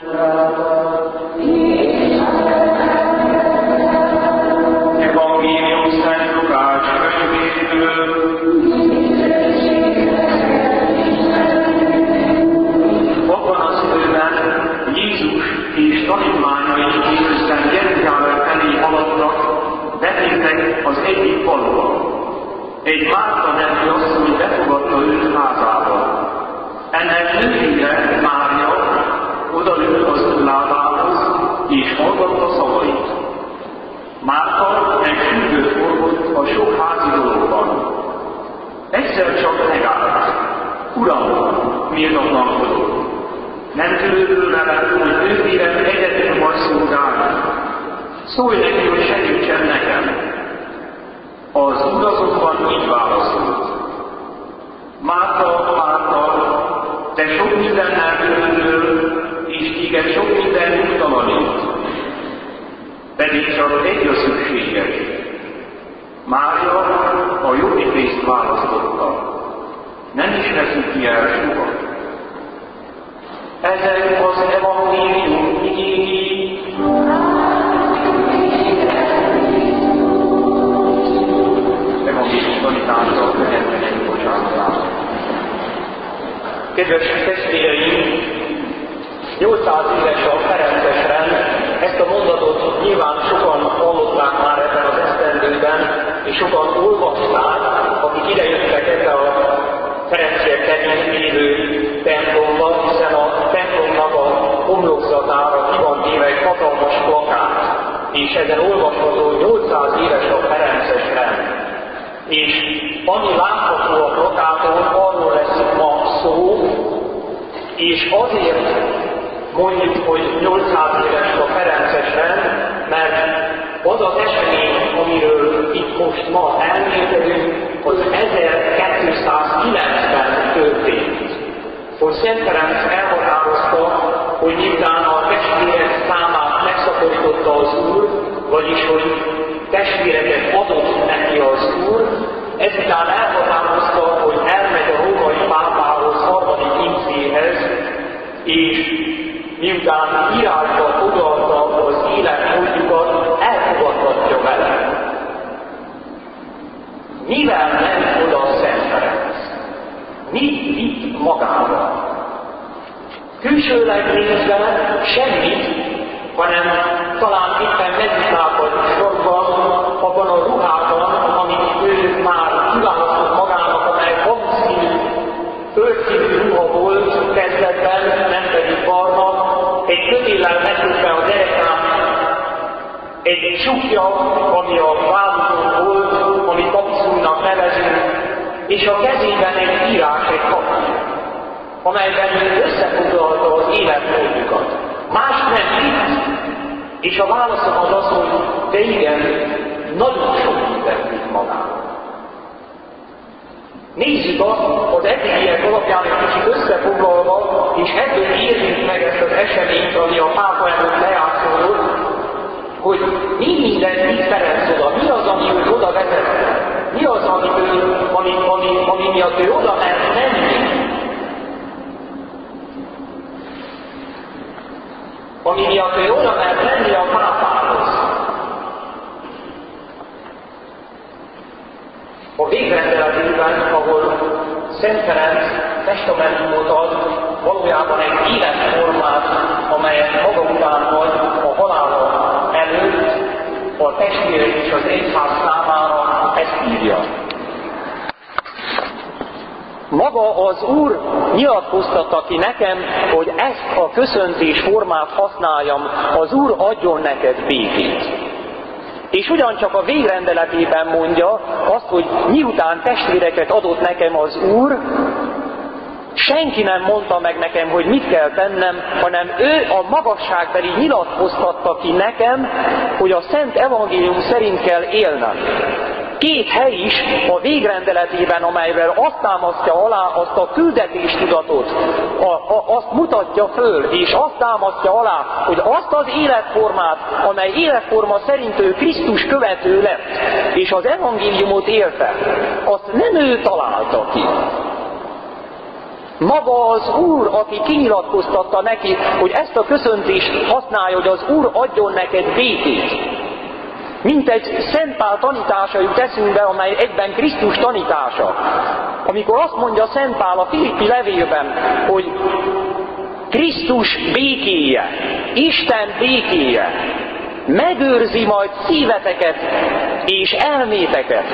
Evangélium Szent Lukács könyvéből. Abban az időben Jézus és tanítványai Jézusen Jeruzsálem felé haladtak, betértek az egyik faluba. Egy Márta nevű asszony befogadta őt házába. Ennek nővére, Mária, odaült az ő lábához, és hallgatta szavait. Márta egy függőt forgott a sok házi dologban. Egyszer csak megállt. Uram, méltatlankodott. Nem törődöl vele, hogy nővérem egyedül vagy szolgálni. Szólj neki, hogy segítsen nekem. Az Úr azonban így válaszolt. Márta, Márta, te sok mindennel törődöl, és téged sok minden nyugtalanít. Pedig csak egy a szükséges. Mária a jobbik részt választotta. Nem is veszik ki el soha. Ezek az evangélium igényi. Evangélium tanítása könnyedben bocsánatát. Kedves testvéreim, 800 éves a Ferences rend, ezt a mondatot nyilván sokan hallották már ebben az esztendőben, és sokan olvasták, akik idejöttek ebbe a Ferenciek terén élő templomba, hiszen a templomnak a homlokzatára ki van téve egy hatalmas plakát, és ezen olvasható 800 éves a Ferences rend. És ami látható a plakáton, arról lesz ma szó, és azért mondjuk, hogy 800 éves a Ferences rend, mert az az esemény, amiről itt most ma elmélkedünk, az 1209-ben történt. Hogy Szent Ferenc elhatározta, hogy miután a testvérek számát megszaporította az Úr, vagyis hogy testvéreket adott neki az Úr, ezután elhatározta, hogy elmegy a római pápához, harmadik incéhez, és miután írásba odaadta az életmódjukat, elfogadhatja vele. Mivel ment oda a Szent Ferenc? Mit vitt magával? Külsőleg nézve semmit, hanem talán éppen meditálva sorban, abban a ruhában, amit ő már kiválasztott magának, amely hangszínű, földszínű ruha volt kezdetben, nem pedig barna, egy kötéllel megkötve a derekán, egy csukja, ami a vállukon volt, amit papiszújnak nevezünk, és a kezében egy írás, egy papír, amelyben ő összefoglalta az életmódjukat. Más nem itt, és a válaszom az az, hogy de igen, nagyon sok mindent vitt magával. Nézzük az eddigiek alapján egy kicsit összefoglalva, és ebből érjünk meg ezt az eseményt, ami a pápa előtt lejátszódott, hogy mi minden vitt Ferenc oda, mi az, ami ő oda vezette, mi az, ami miatt ő oda ment menni, ami miatt ő oda ment menni a pápához. A végrendeletében, ahol Szent Ferenc testamentumot ad, valójában egy életformát, amelyet maga után hagy a halála előtt a testvérek és az egyház számára, ezt írja. Maga az Úr nyilatkoztatta ki nekem, hogy ezt a köszöntés formát használjam, az Úr adjon neked békét. És ugyancsak a végrendeletében mondja azt, hogy miután testvéreket adott nekem az Úr, senki nem mondta meg nekem, hogy mit kell tennem, hanem ő a magasságbeli nyilatkoztatta ki nekem, hogy a Szent Evangélium szerint kell élnem. Két hely is a végrendeletében, amelyvel azt támasztja alá azt a küldetéstudatot, azt mutatja föl, és azt támasztja alá, hogy azt az életformát, amely életforma szerint ő Krisztus követő lett, és az evangéliumot élte, azt nem ő találta ki. Maga az Úr, aki kinyilatkoztatta neki, hogy ezt a köszöntést használja, hogy az Úr adjon neked békét. Mint egy Szent Pál tanítása jut eszünkbe, amely egyben Krisztus tanítása. Amikor azt mondja Szent Pál a Filippi levélben, hogy Krisztus békéje, Isten békéje megőrzi majd szíveteket és elméteket,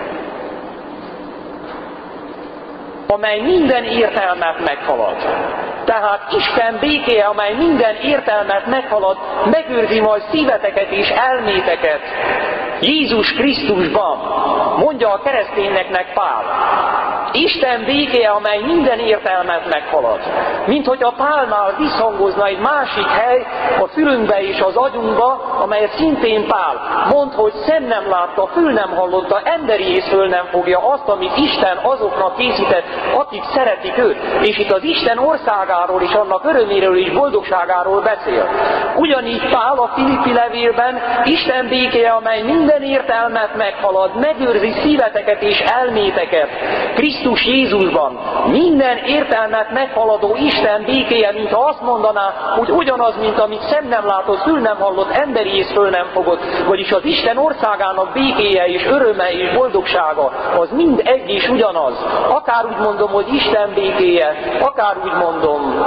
amely minden értelmet meghalad. Tehát Isten békéje, amely minden értelmet meghalad, megőrzi majd szíveteket és elméteket Jézus Krisztusban, mondja a keresztényeknek Pál. Isten békéje, amely minden értelmet meghalad. Mint hogy a Pálnál visszhangozna egy másik hely a fülünkbe és az agyunkba, amelyet szintén Pál mond, hogy szem nem látta, fül nem hallotta, emberi észről nem fogja azt, amit Isten azoknak készített, akik szeretik őt. És itt az Isten országáról és annak öröméről és boldogságáról beszél. Ugyanígy Pál a Filippi levélben Isten békéje, amely minden értelmet meghalad, megőrzi szíveteket és elméteket Krisztus Jézusban. Minden értelmet meghaladó Isten békéje, mintha azt mondaná, hogy ugyanaz, mint amit szem nem látott, fül nem hallott, emberi ész föl nem fogott, vagyis az Isten országának békéje és öröme és boldogsága, az mind egy és ugyanaz. Akár úgy mondom, hogy Isten békéje, akár úgy mondom,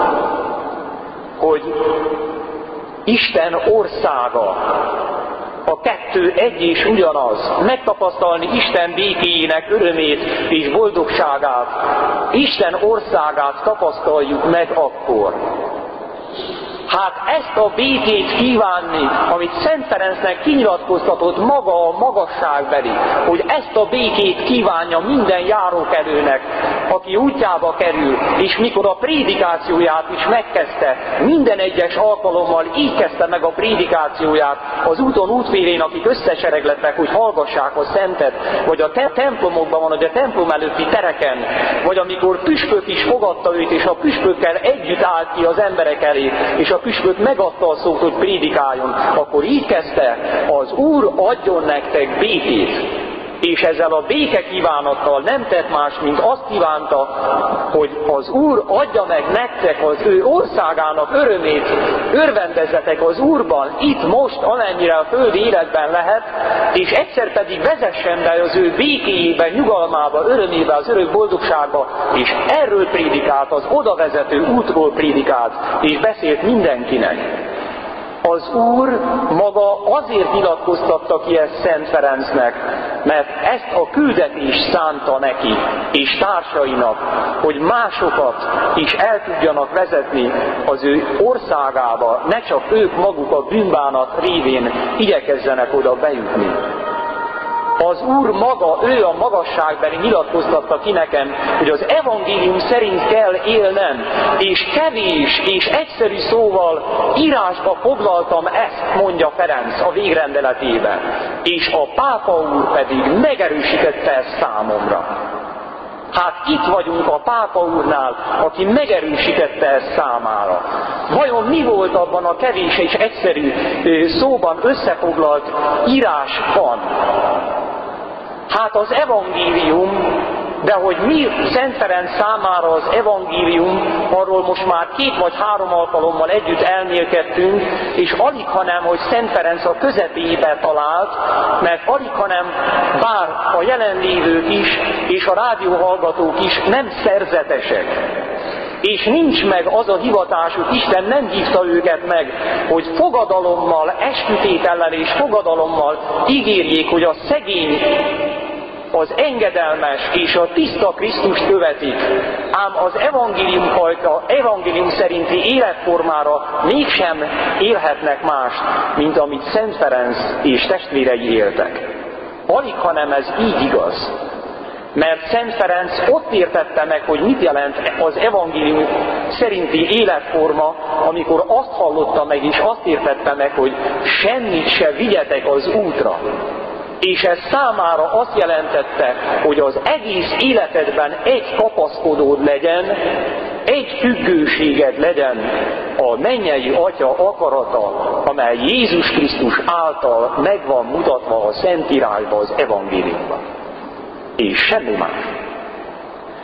hogy Isten országa. A kettő egy és ugyanaz. Megtapasztalni Isten békéjének örömét és boldogságát, Isten országát tapasztaljuk meg akkor. Hát ezt a békét kívánni, amit Szent Ferencnek kinyilatkoztatott maga a magasságbeli, hogy ezt a békét kívánja minden járókelőnek, aki útjába kerül, és mikor a prédikációját is megkezdte, minden egyes alkalommal így kezdte meg a prédikációját az úton útfélén, akik összesereglettek, hogy hallgassák a szentet, vagy a templomokban van, vagy a templom előtti tereken, vagy amikor püspök is fogadta őt, és a püspökkel együtt állt ki az emberek elé, és a püspök megadta a szót, hogy prédikáljon, akkor így kezdte, az Úr adjon nektek békét. És ezzel a béke kívánattal nem tett más, mint azt kívánta, hogy az Úr adja meg nektek az ő országának örömét, örvendezzetek az Úrban, itt most, amennyire a földi életben lehet, és egyszer pedig vezessen be az ő békéjébe, nyugalmába, örömébe, az örök boldogságba, és erről prédikált, az odavezető útról prédikált, és beszélt mindenkinek. Az Úr maga azért nyilatkoztatta ki ezt Szent Ferencnek, mert ezt a küldetést szánta neki és társainak, hogy másokat is el tudjanak vezetni az ő országába, ne csak ők maguk a bűnbánat révén igyekezzenek oda bejutni. Az Úr maga, ő a magasságbeli nyilatkoztatta ki nekem, hogy az evangélium szerint kell élnem, és kevés és egyszerű szóval írásba foglaltam ezt, mondja Ferenc a végrendeletében, és a Pápa úr pedig megerősítette ezt számomra. Hát itt vagyunk a Pápa úrnál, aki megerősítette ezt számára. Vajon mi volt abban a kevés és egyszerű szóban összefoglalt írásban? Hát az evangélium, de hogy mi Szent Ferenc számára az evangélium, arról most már 2 vagy 3 alkalommal együtt elmélkedtünk, és alig hanem, hogy Szent Ferenc a közepébe talált, mert alig hanem bár a jelenlévők is, és a rádióhallgatók is nem szerzetesek. És nincs meg az a hivatásuk, Isten nem hívta őket meg, hogy fogadalommal, eskütétellel és fogadalommal ígérjék, hogy a szegény, az engedelmes és a tiszta Krisztust követik, ám az evangélium szerinti életformára mégsem élhetnek mást, mint amit Szent Ferenc és testvérei éltek. Alig, hanem ez így igaz. Mert Szent Ferenc ott értette meg, hogy mit jelent az evangélium szerinti életforma, amikor azt hallotta meg, és azt értette meg, hogy semmit se vigyetek az útra. És ez számára azt jelentette, hogy az egész életedben egy kapaszkodód legyen, egy függőséged legyen a mennyei Atya akarata, amely Jézus Krisztus által meg van mutatva a Szentírásban, az evangéliumban. És semmi más.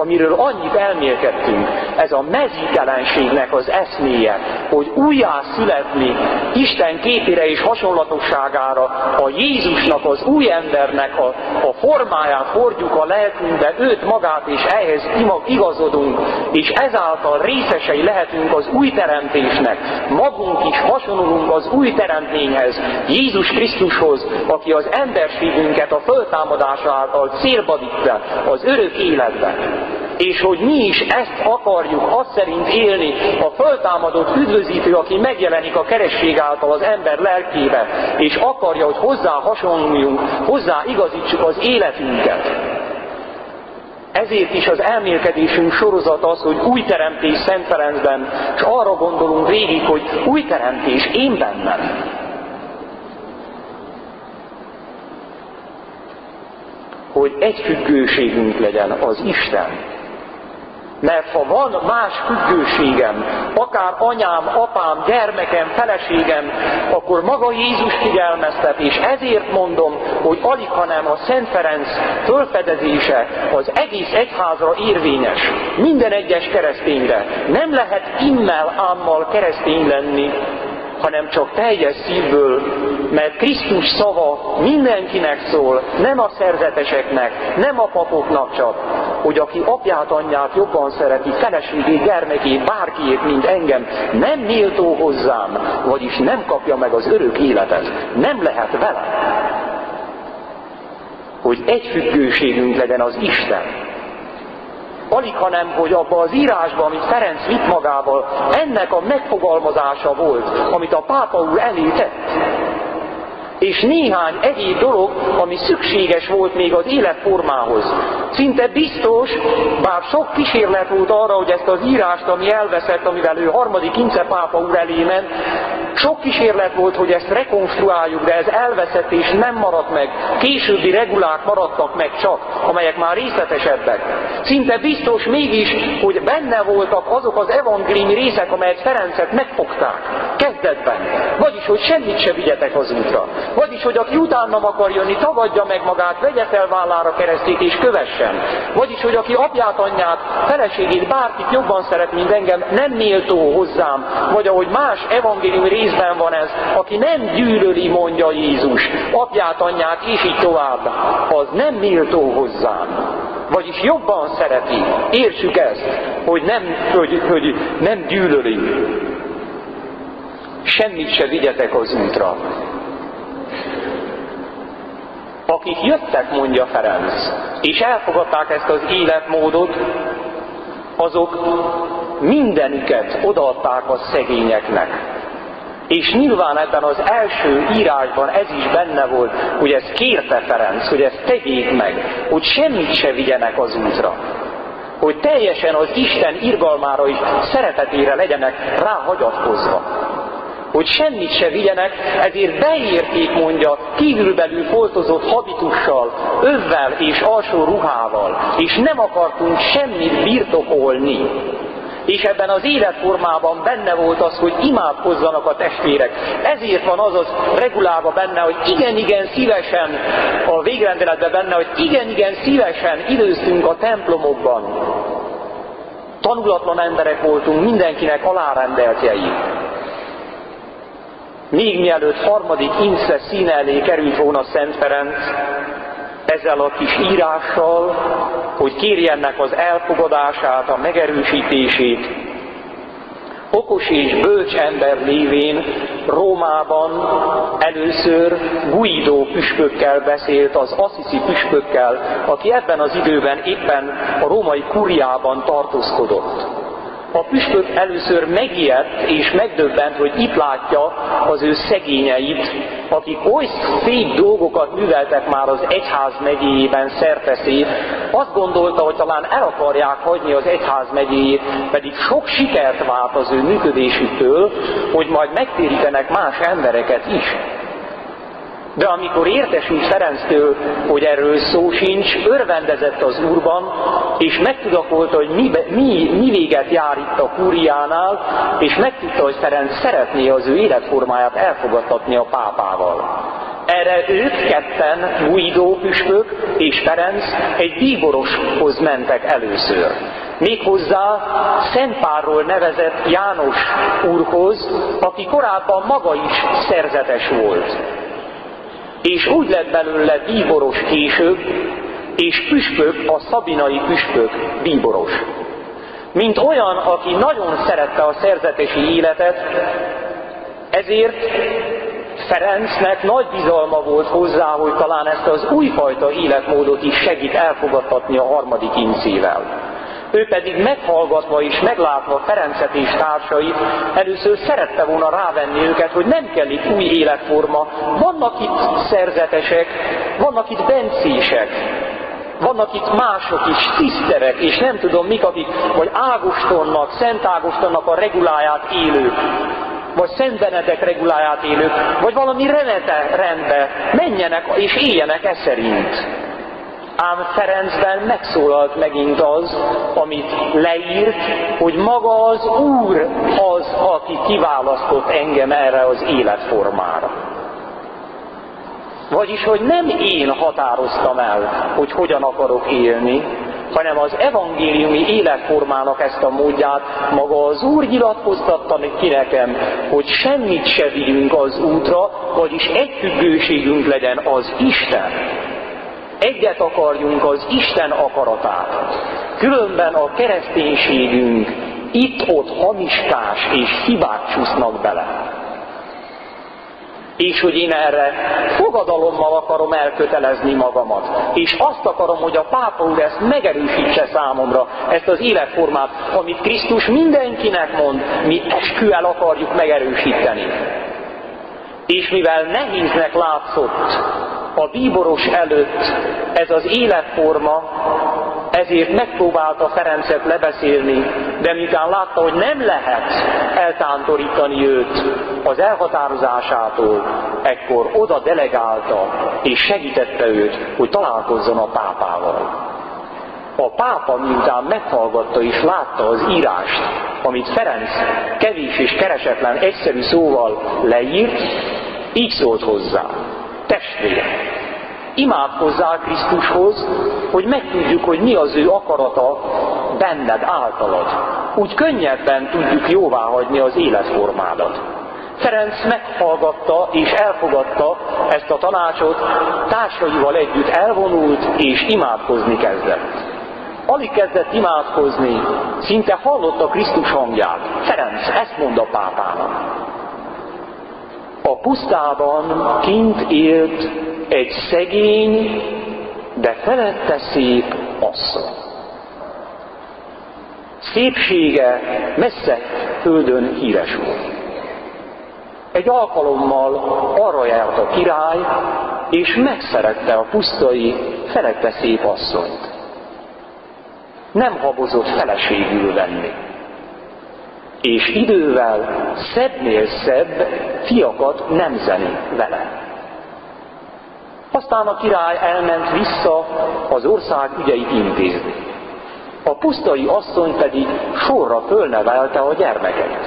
amiről annyit elmélkedtünk, ez a mezítelenségnek az eszméje, hogy újjászületni Isten képére és hasonlatosságára, a Jézusnak, az új embernek a formáját hordjuk a lelkünkbe, őt magát, és ehhez igazodunk, és ezáltal részesei lehetünk az új teremtésnek. Magunk is hasonlulunk az új teremtményhez, Jézus Krisztushoz, aki az emberségünket a föltámadása által célba vitte az örök életbe. És hogy mi is ezt akarjuk, azt szerint élni, a föltámadott üdvözítő, aki megjelenik a keresség által az ember lelkébe, és akarja, hogy hozzá hasonluljunk, hozzá igazítsuk az életünket. Ezért is az elmélkedésünk sorozat az, hogy új teremtés Szent Ferencben, és arra gondolunk végig, hogy új teremtés én bennem. Hogy egy függőségünk legyen, az Isten. Mert ha van más függőségem, akár anyám, apám, gyermekem, feleségem, akkor maga Jézus figyelmeztet, és ezért mondom, hogy alighanem a Szent Ferenc fölfedezése az egész egyházra érvényes, minden egyes keresztényre. Nem lehet immel, ámmal keresztény lenni, hanem csak teljes szívből, mert Krisztus szava mindenkinek szól, nem a szerzeteseknek, nem a papoknak csak, hogy aki apját, anyját jobban szereti, feleségét, gyermekét, bárkiét, mint engem, nem méltó hozzám, vagyis nem kapja meg az örök életet. Nem lehet vele. Hogy egy függőségünk legyen, az Isten. Alighanem, hogy abban az írásban, amit Ferenc vitt magával, ennek a megfogalmazása volt, amit a pápa úr elé tett. És néhány egyéb dolog, ami szükséges volt még az életformához. Szinte biztos, bár sok kísérlet volt arra, hogy ezt az írást, ami elveszett, amivel ő harmadik Ince pápa úr elé ment, sok kísérlet volt, hogy ezt rekonstruáljuk, de ez elveszett és nem maradt meg. Későbbi regulák maradtak meg csak, amelyek már részletesebbek. Szinte biztos mégis, hogy benne voltak azok az evangéliumi részek, amelyek Ferencet megfogták kezdetben. Vagyis, hogy semmit se vigyetek az útra. Vagyis, hogy aki utánam akar jönni, tagadja meg magát, vegye fel vállára keresztét és kövessen. Vagyis, hogy aki apját, anyját, feleségét, bárkit jobban szeret, mint engem, nem méltó hozzám. Vagy ahogy más evangéliumi részben van ez, aki nem gyűlöli, mondja Jézus, apját, anyját, és így tovább, az nem méltó hozzám. Vagyis jobban szereti. Értsük ezt, hogy nem gyűlöli. Semmit se vigyetek az útra. Akik jöttek, mondja Ferenc, és elfogadták ezt az életmódot, azok mindenüket odaadták a szegényeknek. És nyilván ebben az első írásban ez is benne volt, hogy ezt kérte Ferenc, hogy ezt tegyék meg, hogy semmit se vigyenek az útra. Hogy teljesen az Isten irgalmára és szeretetére legyenek ráhagyatkozva. Hogy semmit se vigyenek, ezért beérték, mondja, kívülbelül foltozott habitussal, övvel és alsó ruhával, és nem akartunk semmit birtokolni. És ebben az életformában benne volt az, hogy imádkozzanak a testvérek. Ezért van az regulában benne, hogy igen szívesen, a végrendeletben benne, hogy igen szívesen időztünk a templomokban. Tanulatlan emberek voltunk, mindenkinek alárendeltjei. Még mielőtt harmadik Ince színe elé került volna Szent Ferenc, ezzel a kis írással, hogy kérjennek az elfogadását, a megerősítését, okos és bölcs ember lévén Rómában először Guido püspökkel beszélt, az Assisi püspökkel, aki ebben az időben éppen a római kuriában tartózkodott. A püspök először megijedt és megdöbbent, hogy itt látja az ő szegényeit, akik oly szép dolgokat műveltek már az egyház megyéjében szerteszét. Azt gondolta, hogy talán el akarják hagyni az egyház megyéjét, pedig sok sikert várt az ő működésüktől, hogy majd megtérítenek más embereket is. De amikor értesült Ferenctől, hogy erről szó sincs, örvendezett az Úrban, és megtudakolta, hogy mi véget jár itt a kúriánál, és megtudta, hogy Ferenc szeretné az ő életformáját elfogadtatni a pápával. Erre ők ketten, Guido püspök és Ferenc egy bíboroshoz mentek először. Méghozzá Szent Pálról nevezett János úrhoz, aki korábban maga is szerzetes volt. És úgy lett belőle bíboros később, és püspök, a szabinai püspök bíboros. Mint olyan, aki nagyon szerette a szerzetesi életet, ezért Ferencnek nagy bizalma volt hozzá, hogy talán ezt az újfajta életmódot is segít elfogadtatni a harmadik incével. Ő pedig meghallgatva és meglátva Ferencet és társait, először szerette volna rávenni őket, hogy nem kell itt új életforma. Vannak itt szerzetesek, vannak itt bencések, vannak itt mások is, tiszterek, és nem tudom mik, akik vagy Ágostonnak, Szent Ágostonnak a reguláját élők, vagy Szent Benedek reguláját élők, vagy valami rendbe menjenek és éljenek e szerint. Ám Ferencben megszólalt megint az, amit leírt, hogy maga az Úr az, aki kiválasztott engem erre az életformára. Vagyis, hogy nem én határoztam el, hogy hogyan akarok élni, hanem az evangéliumi életformának ezt a módját maga az Úr nyilatkoztatta ki nekem, hogy semmit se vigyünk az útra, vagyis egyfüggőségünk legyen az Isten. Egyet akarjunk az Isten akaratát. Különben a kereszténységünk itt-ott hamiskás és hibák csúsznak bele. És hogy én erre fogadalommal akarom elkötelezni magamat. És azt akarom, hogy a pápa úr ezt megerősítse számomra, ezt az életformát, amit Krisztus mindenkinek mond, mi esküvel akarjuk megerősíteni. És mivel nehéznek látszott a bíboros előtt ez az életforma, ezért megpróbálta Ferencet lebeszélni, de miután látta, hogy nem lehet eltántorítani őt az elhatározásától, ekkor oda delegálta és segítette őt, hogy találkozzon a pápával. A pápa miután meghallgatta és látta az írást, amit Ferenc kevés és keresetlen egyszerű szóval leírt, így szólt hozzá: testvérem, imádkozzál Krisztushoz, hogy megtudjuk, hogy mi az ő akarata benned, általad. Úgy könnyebben tudjuk jóváhagyni az életformádat. Ferenc meghallgatta és elfogadta ezt a tanácsot, társaival együtt elvonult és imádkozni kezdett. Alig kezdett imádkozni, szinte hallotta Krisztus hangját. Ferenc ezt mond a pápának: a pusztában kint élt egy szegény, de felette szép asszony. Szépsége messze földön híres volt. Egy alkalommal arra járt a király, és megszerette a pusztai, felette szép asszonyt. Nem habozott feleségül venni. És idővel szebbnél szebb fiakat nemzeni vele. Aztán a király elment vissza az ország ügyeit intézni. A pusztai asszony pedig sorra fölnevelte a gyermeket.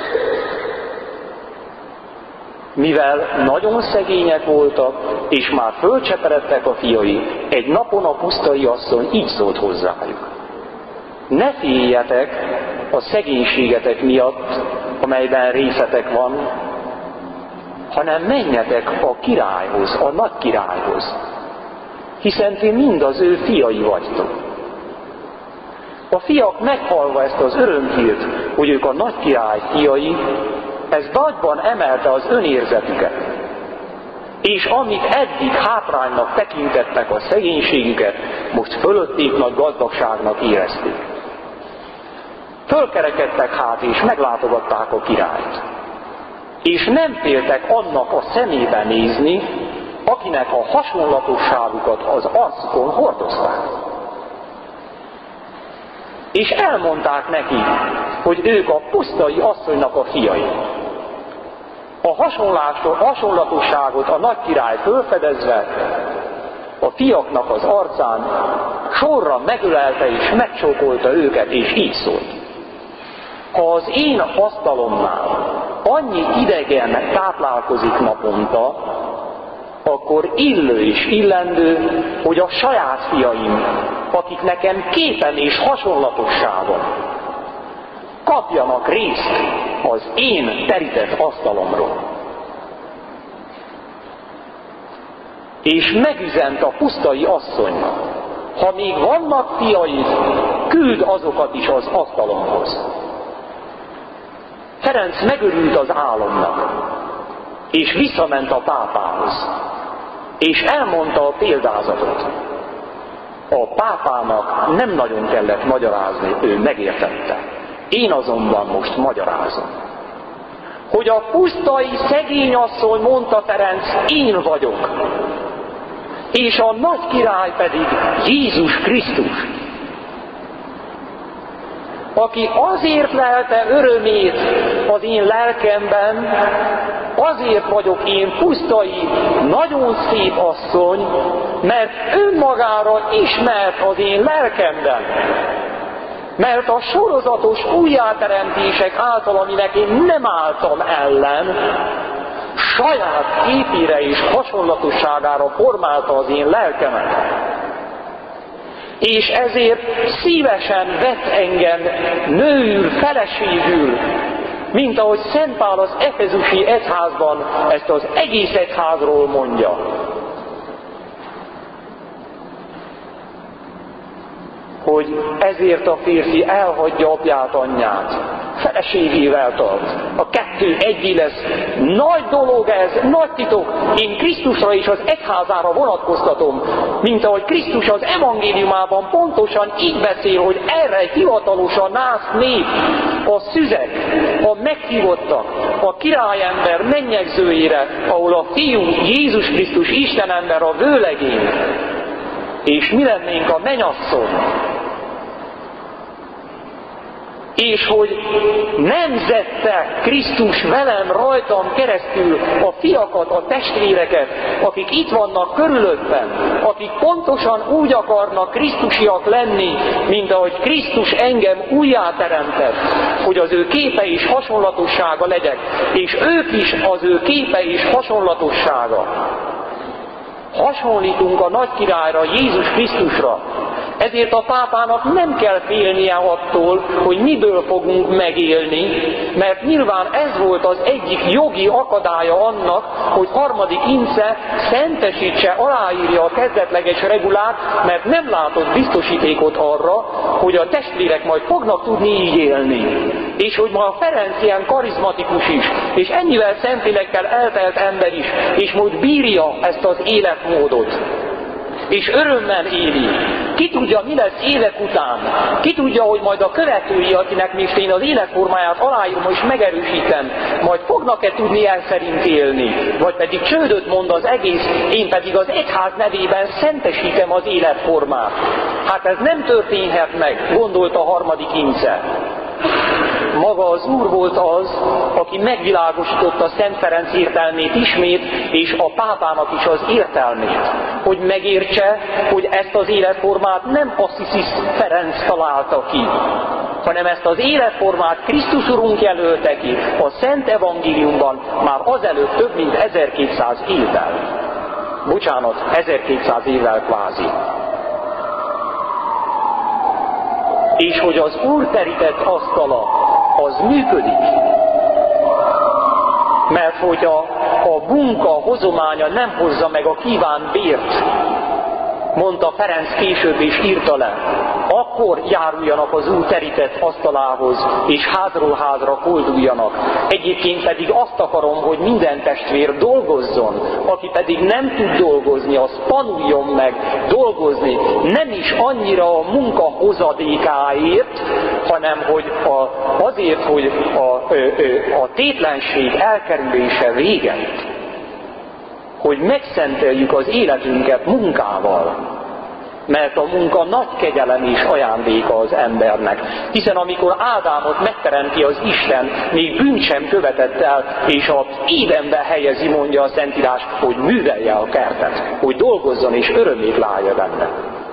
Mivel nagyon szegények voltak, és már fölcseperedtek a fiai, egy napon a pusztai asszony így szólt hozzájuk: ne féljetek a szegénységetek miatt, amelyben részetek van, hanem menjetek a királyhoz, a nagy királyhoz, hiszen ti mind az ő fiai vagytok. A fiak meghallva ezt az örömhírt, hogy ők a nagy király fiai, ez nagyban emelte az önérzetüket, és amit eddig hátránynak tekintettek a szegénységüket, most fölötték nagy gazdagságnak érezték. Fölkerekedtek hát, és meglátogatták a királyt. És nem féltek annak a szemébe nézni, akinek a hasonlatosságukat az arcukon hordozták. És elmondták neki, hogy ők a pusztai asszonynak a fiai. A hasonlatosságot a nagy király fölfedezve, a fiaknak az arcán sorra megölelte és megcsókolta őket, és így szólt: ha az én asztalomnál annyi idegen táplálkozik naponta, akkor illő és illendő, hogy a saját fiaim, akik nekem képen és hasonlatosságom, kapjanak részt az én terített asztalomról. És megüzent a pusztai asszonynak: ha még vannak fiaid, küld azokat is az asztalomhoz. Ferenc megörült az álomnak, és visszament a pápához, és elmondta a példázatot. A pápának nem nagyon kellett magyarázni, ő megértette. Én azonban most magyarázom. Hogy a pusztai szegény asszony, mondta Ferenc, én vagyok. És a nagy király pedig Jézus Krisztus, aki azért lelte örömét az én lelkemben, azért vagyok én pusztai, nagyon szép asszony, mert önmagára ismert az én lelkemben. Mert a sorozatos újjáteremtések által, aminek én nem álltam ellen, saját képére és hasonlatosságára formálta az én lelkemet. És ezért szívesen vett engem nőül, feleségül, mint ahogy Szent Pál az efezusi egyházban ezt az egész egyházról mondja. Hogy ezért a férfi elhagyja apját, anyját, feleségével tart. A kettő egyé lesz. Nagy dolog ez, nagy titok. Én Krisztusra és az egyházára vonatkoztatom, mint ahogy Krisztus az evangéliumában pontosan így beszél, hogy erre hivatalosan nász nép, a szüzek, a meghívottak, a királyember mennyegzőjére, ahol a fiú Jézus Krisztus Istenember a vőlegény, és mi lennénk a mennyasszony. És hogy nemzette Krisztus velem, rajtam keresztül a fiakat, a testvéreket, akik itt vannak körülöttem, akik pontosan úgy akarnak krisztusiak lenni, mint ahogy Krisztus engem újjáteremtett, hogy az ő képe és hasonlatossága legyek, és ők is az ő képe és hasonlatossága. Hasonlítunk a nagy királyra, Jézus Krisztusra. Ezért a pápának nem kell félnie attól, hogy miből fogunk megélni, mert nyilván ez volt az egyik jogi akadálya annak, hogy harmadik Ince szentesítse, aláírja a kezdetleges regulát, mert nem látott biztosítékot arra, hogy a testvérek majd fognak tudni így élni. És hogy ma a Ferenc ilyen karizmatikus is, és ennyivel szentlélekkel eltelt ember is, és most bírja ezt az életmódot. És örömmel éli. Ki tudja, mi lesz évek után. Ki tudja, hogy majd a követői, akinek most én az életformáját aláírom és megerősítem, majd fognak-e tudni el szerint élni. Vagy pedig csődöt mond az egész, én pedig az egyház nevében szentesítem az életformát. Hát ez nem történhet meg, gondolta a harmadik Ince. Maga az Úr volt az, aki megvilágosította Szent Ferenc értelmét ismét, és a pápának is az értelmét. Hogy megértse, hogy ezt az életformát nem Assisi Ferenc találta ki, hanem ezt az életformát Krisztus Urunk jelölte ki a Szent Evangéliumban már azelőtt több mint 1200 évvel. Bocsánat, 1200 évvel kvázi. És hogy az Úr terített asztala, az működik. Mert hogy a munka hozománya nem hozza meg a kívánt bért, mondta Ferenc később és írta le, akkor járuljanak az Úr terített asztalához, és házról házra kolduljanak. Egyébként pedig azt akarom, hogy minden testvér dolgozzon, aki pedig nem tud dolgozni, az tanuljon meg dolgozni, nem is annyira a munka hozadékáért, hanem hogy azért, hogy a tétlenség elkerülése véget. Hogy megszenteljük az életünket munkával, mert a munka nagy kegyelem és ajándéka az embernek. Hiszen amikor Ádámot megteremti az Isten, még bűnt sem követett el, és az Édenbe helyezi, mondja a Szentírás, hogy művelje a kertet, hogy dolgozzon és örömét lálja benne.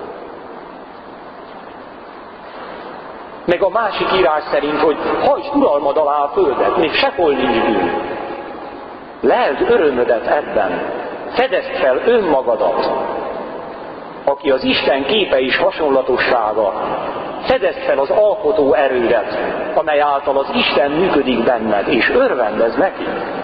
Meg a másik írás szerint, hogy hajtsd uralmad alá a földet, még sehol nincs bűn. Leld örömödet ebben, Fedezd fel önmagadat, aki az Isten képe és hasonlatossága. Fedezd fel az alkotó erődet, amely által az Isten működik benned, és örvendezz neki.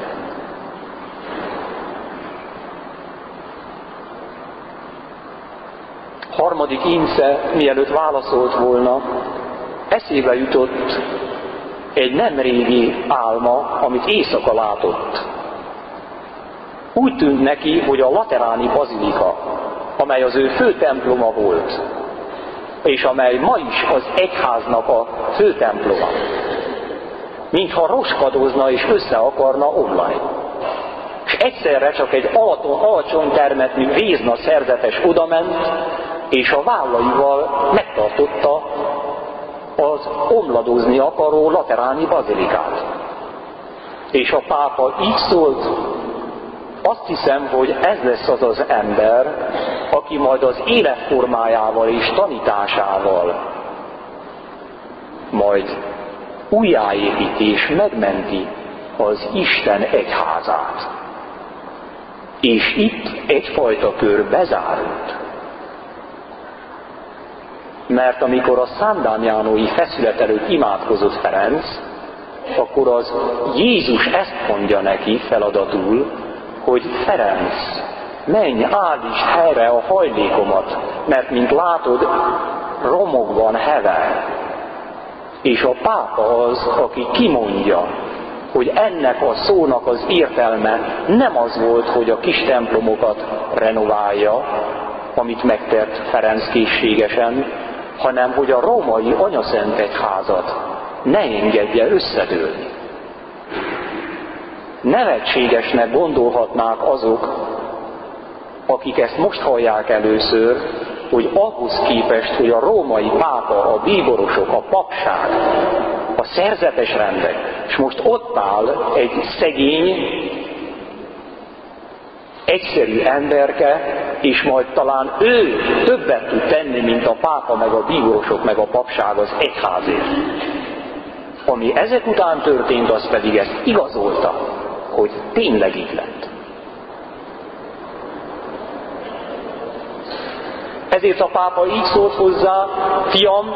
Harmadik Imsze, mielőtt válaszolt volna, eszébe jutott egy nem régi álma, amit éjszaka látott. Úgy tűnt neki, hogy a lateráni bazilika, amely az ő fő temploma volt, és amely ma is az egyháznak a fő temploma, mintha roskadozna és össze akarna omlani. És egyszerre csak egy alacsony termetű vézna szerzetes odament, és a vállaival megtartotta az omladozni akaró lateráni bazilikát. És a pápa így szólt: azt hiszem, hogy ez lesz az az ember, aki majd az életformájával és tanításával majd újjáépíti és megmenti az Isten egyházát. És itt egyfajta kör bezárult. Mert amikor a szándámjánói feszület előtt imádkozott Ferenc, akkor az Jézus ezt mondja neki feladatul, hogy Ferenc, menj, állítsd helyre a hajlékomat, mert mint látod, romokban hever. És a pápa az, aki kimondja, hogy ennek a szónak az értelme nem az volt, hogy a kis templomokat renoválja, amit megtett Ferenc készségesen, hanem hogy a római anyaszent egyházat ne engedje összedőlni. Nevetségesnek gondolhatnák azok, akik ezt most hallják először, hogy ahhoz képest, hogy a római pápa, a bíborosok, a papság, a szerzetes rendek, és most ott áll egy szegény, egyszerű emberke, és majd talán ő többet tud tenni, mint a pápa, meg a bíborosok, meg a papság az egyházért. Ami ezek után történt, az pedig ezt igazolta, hogy tényleg így lett. Ezért a pápa így szólt hozzá: fiam,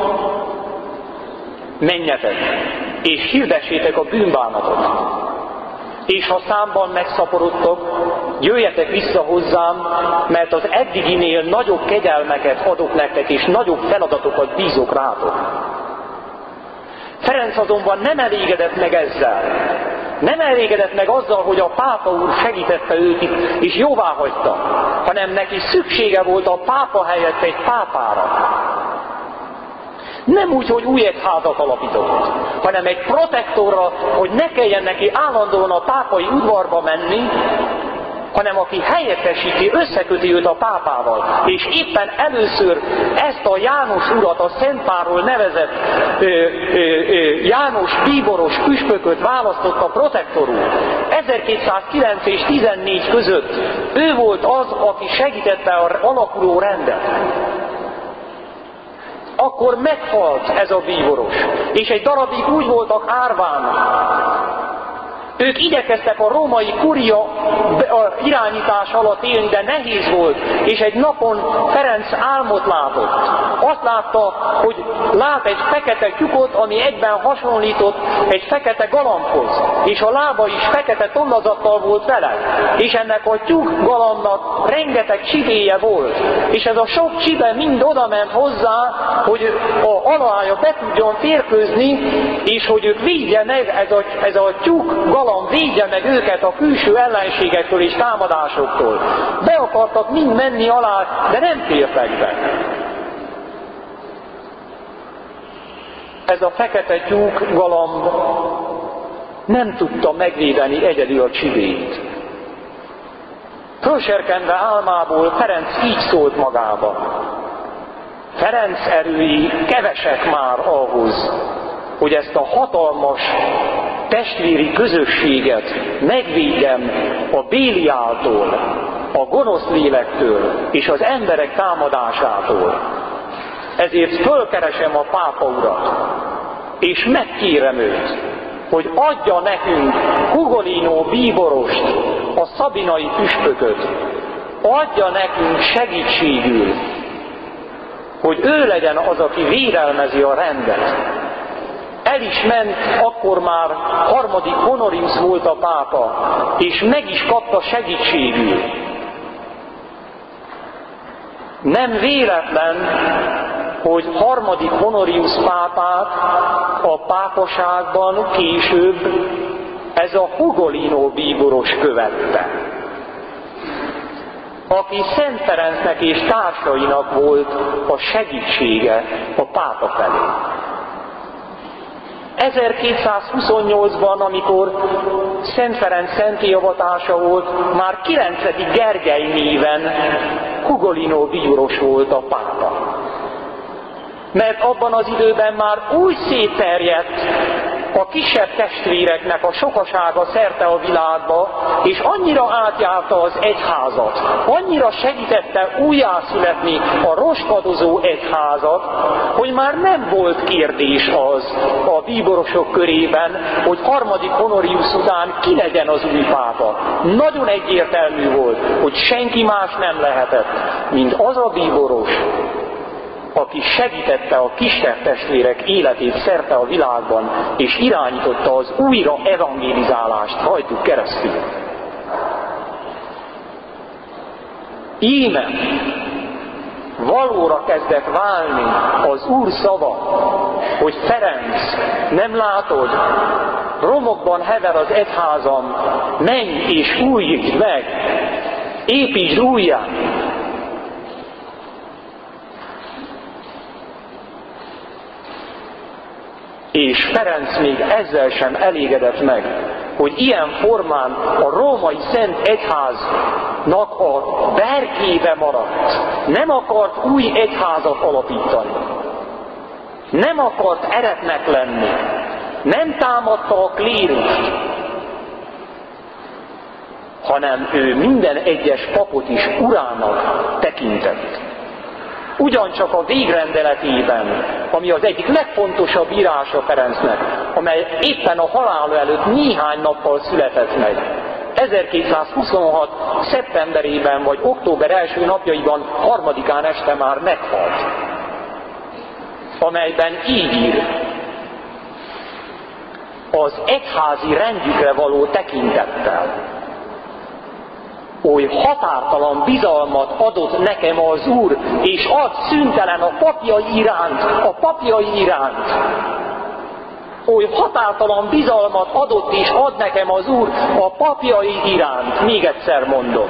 menjetek, és hirdessétek a bűnbánatot. És ha számban megszaporodtok, jöjjetek vissza hozzám, mert az eddiginél nagyobb kegyelmeket adok nektek, és nagyobb feladatokat bízok rátok. Ferenc azonban nem elégedett meg ezzel. Nem elégedett meg azzal, hogy a pápa úr segítette őt itt, és jóvá hagyta, hanem neki szüksége volt a pápa helyett egy pápára. Nem úgy, hogy új egyházat alapított, hanem egy protektorra, hogy ne kelljen neki állandóan a pápai udvarba menni, hanem aki helyettesíti, összeköti őt a pápával. És éppen először ezt a János urat, a Szentpárról nevezett János bíboros püspököt választotta protektorul. 1209 és 14 között ő volt az, aki segítette az alakuló rendet. Akkor meghalt ez a bíboros, és egy darabig úgy voltak árván. Ők igyekeztek a római kuria irányítás alatt élni, de nehéz volt, és egy napon Ferenc álmot látott. Azt látta, hogy lát egy fekete tyukot, ami egyben hasonlított egy fekete galambhoz, és a lába is fekete tollazattal volt vele, és ennek a tyúk galambnak rengeteg csibéje volt, és ez a sok csibe mind odament hozzá, hogy a alája be tudjon férkőzni, és hogy ők védje meg, ez a tyúk galamb védje meg őket a külső ellenségektől és támadásoktól. Be akartak mind menni alá, de nem fértek be. Ez a fekete tyúk galamb nem tudta megvédeni egyedül a csibét. Fölserkenve álmából Ferenc így szólt magába: Ferenc erői kevesek már ahhoz, hogy ezt a hatalmas testvéri közösséget megvédjem a Béliától, a gonosz lélektől és az emberek támadásától. Ezért fölkeresem a pápa urat, és megkérem őt, hogy adja nekünk Ugolino bíborost, a szabinai püspököt, adja nekünk segítségül, hogy ő legyen az, aki védelmezi a rendet. El is ment, akkor már harmadik Honorius volt a pápa, és meg is kapta segítségül. Nem véletlen, hogy harmadik Honorius pápát a pápaságban később ez a Ugolino bíboros követte, aki Szent Ferencnek és társainak volt a segítsége a pápa felé. 1228-ban, amikor Szent Ferenc szentté avatása volt, már 9. Gergely néven Ugolino bíboros volt a pápa. Mert abban az időben már úgy szétterjedt a kisebb testvéreknek a sokasága szerte a világba, és annyira átjárta az egyházat, annyira segítette újjászületni a roskadozó egyházat, hogy már nem volt kérdés az a bíborosok körében, hogy harmadik Honorius után ki legyen az új pápa. Nagyon egyértelmű volt, hogy senki más nem lehetett, mint az a bíboros, aki segítette a kisebb testvérek életét szerte a világban, és irányította az újra evangelizálást rajtuk keresztül. Íme valóra kezdett válni az Úr szava, hogy Ferenc, nem látod, romokban hever az egyházam, menj és újítsd meg, építsd újjá. És Ferenc még ezzel sem elégedett meg, hogy ilyen formán a római Szent Egyháznak a berkébe maradt. Nem akart új egyházat alapítani. Nem akart eretnek lenni. Nem támadta a klérust, hanem ő minden egyes papot is urának tekintett. Ugyancsak a végrendeletében, ami az egyik legfontosabb írása Ferencnek, amely éppen a halála előtt néhány nappal született meg. 1226. szeptemberében vagy október első napjaiban, 3-án este már meghalt. Amelyben így ír: az egyházi rendjükre való tekintettel oly határtalan bizalmat adott nekem az Úr, és ad szüntelen a papjai iránt. Oly határtalan bizalmat adott és ad nekem az Úr a papjai iránt. Még egyszer mondom.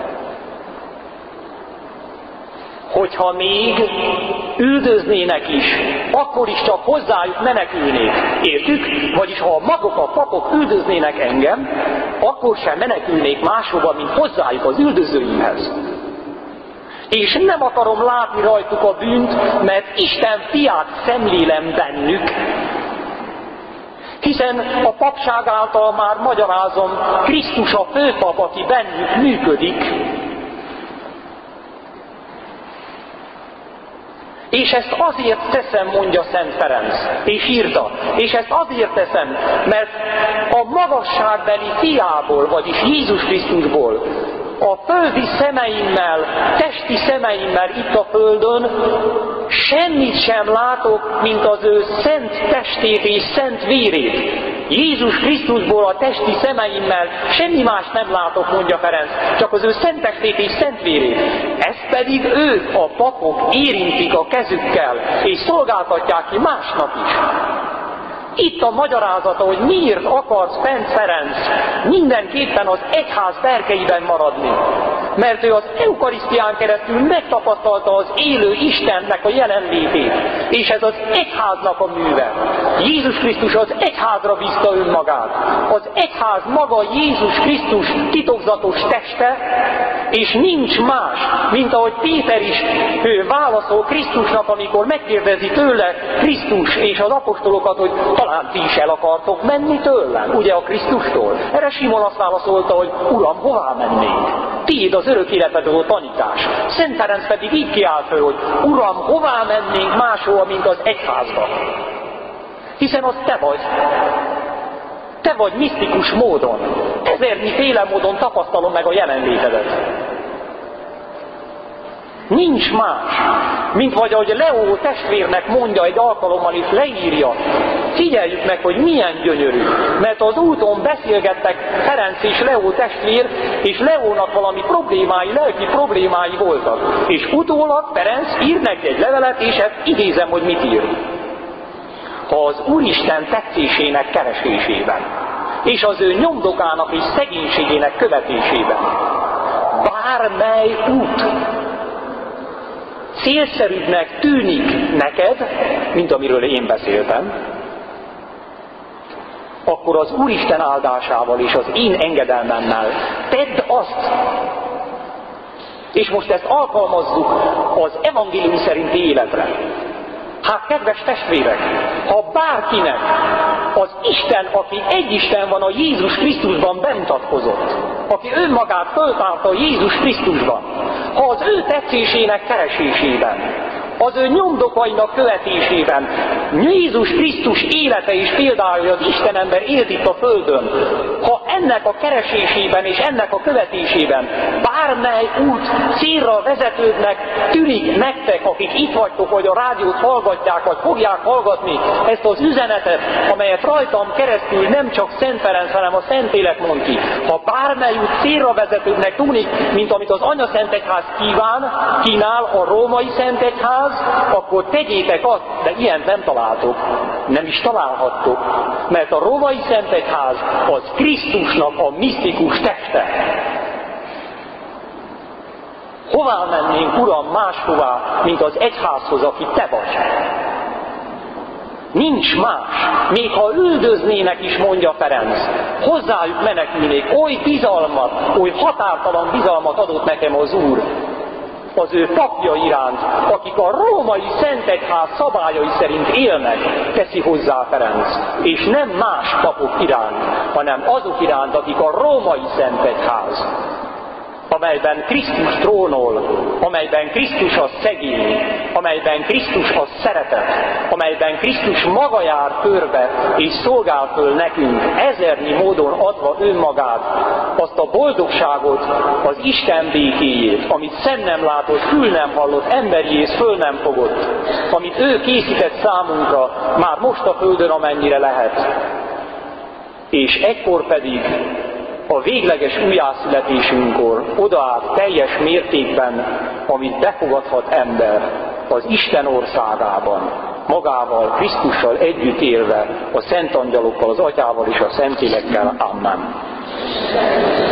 Hogyha még üldöznének is, akkor is csak hozzájuk menekülnék. Értük? Vagyis ha maguk a papok üldöznének engem, akkor sem menekülnék máshova, mint hozzájuk az üldözőimhez. És nem akarom látni rajtuk a bűnt, mert Isten fiát szemlélem bennük. Hiszen a papság által már magyarázom, Krisztus a főpap, aki bennük működik. És ezt azért teszem, mondja Szent Ferenc, és írta, és ezt azért teszem, mert a magasságbeli fiából, vagyis Jézus Krisztusból, a földi szemeimmel, testi szemeimmel itt a földön semmit sem látok, mint az ő szent testét és szent vérét. Jézus Krisztusból a testi szemeimmel semmi más nem látok, mondja Ferenc, csak az ő szent testét és szent vérét. Ezt pedig ők, a papok érintik a kezükkel, és szolgáltatják ki másnak is. Itt a magyarázata, hogy miért akart Szent Ferenc mindenképpen az egyház berkeiben maradni. Mert ő az eukarisztián keresztül megtapasztalta az élő Istennek a jelenlétét. És ez az egyháznak a műve. Jézus Krisztus az egyházra bízta önmagát. Az egyház maga Jézus Krisztus titokzatos teste, és nincs más, mint ahogy Péter is ő válaszol Krisztusnak, amikor megkérdezi tőle Krisztus és az apostolokat, hogy talán ti is el akartok menni tőlem, ugye a Krisztustól. Erre Simon azt válaszolta, hogy Uram, hová mennénk? Tiéd az örök életed adó tanítás. Szent Ferenc pedig így kiállt föl, hogy Uram, hová mennénk máshova, mint az egyházba? Hiszen az te vagy. Te vagy misztikus módon, ezerniféle módon tapasztalom meg a jelenlétedet. Nincs más, mint vagy ahogy Leó testvérnek mondja egy alkalommal és leírja. Figyeljük meg, hogy milyen gyönyörű, mert az úton beszélgettek Ferenc és Leó testvér, és Leónak valami problémái, lelki problémái voltak. És utólag Ferenc ír neki egy levelet, és ezt idézem, hogy mit ír. Ha az Úristen tetszésének keresésében, és az ő nyomdokának és szegénységének követésében bármely út célszerűbbnek tűnik neked, mint amiről én beszéltem, akkor az Úristen áldásával és az én engedelmemmel tedd azt. És most ezt alkalmazzuk az evangélium szerinti életre. Hát, kedves testvérek, ha bárkinek az Isten, aki egy Isten van, a Jézus Krisztusban bemutatkozott, aki önmagát föltárta Jézus Krisztusban, ha az ő tetszésének keresésében, az ő nyomdokainak követésében Jézus Krisztus élete és példája, hogy az Isten ember élt itt a földön, ha ennek a keresésében és ennek a követésében bármely út célra vezetődnek tűnik nektek, akik itt vagytok, vagy a rádiót hallgatják, vagy fogják hallgatni ezt az üzenetet, amelyet rajtam keresztül nem csak Szent Ferenc, hanem a Szentlélek mond ki. Ha bármely út célra vezetődnek tűnik, mint amit az Anyaszentegyház kínál, a római Szentegyház, akkor tegyétek azt, de ilyent nem találtok, nem is találhattok, mert a római Szentegyház az Krisztusnak a misztikus teste. Hová mennénk, Uram, máshová, mint az egyházhoz, aki te vagy? Nincs más. Még ha üldöznének is, mondja Ferenc, hozzájuk menekülnék. Oly bizalmat, oly határtalan bizalmat adott nekem az Úr az ő papja iránt, akik a római Szentegyház szabályai szerint élnek, teszi hozzá Ferenc, és nem más papok iránt, hanem azok iránt, akik a római Szentegyház, amelyben Krisztus trónol, amelyben Krisztus a szegény, amelyben Krisztus a szeretet, amelyben Krisztus maga jár körbe és szolgál föl nekünk, ezernyi módon adva önmagát, azt a boldogságot, az Isten békéjét, amit szem nem látott, fül nem hallott, emberi ész föl nem fogott, amit ő készített számunkra, már most a földön, amennyire lehet. És ekkor pedig a végleges újjászületésünkkor odaállt teljes mértékben, amit befogadhat ember az Isten országában, magával, Krisztussal együtt élve, a szent angyalokkal, az Atyával és a Szentlélekkel. Amen.